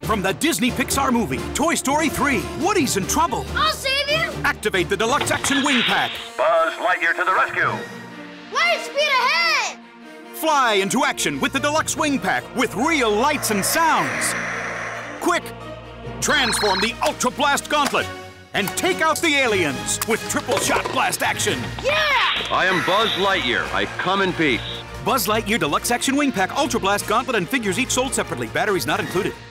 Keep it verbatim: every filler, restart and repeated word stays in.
From the Disney Pixar movie, Toy Story three, Woody's in trouble. I'll save you! Activate the Deluxe Action Wing Pack. Buzz Lightyear to the rescue. Light speed ahead! Fly into action with the Deluxe Wing Pack with real lights and sounds. Quick, transform the Ultra Blast Gauntlet and take out the aliens with triple shot blast action. Yeah! I am Buzz Lightyear. I come in peace. Buzz Lightyear Deluxe Action Wing Pack, Ultra Blast Gauntlet, and figures each sold separately. Batteries not included.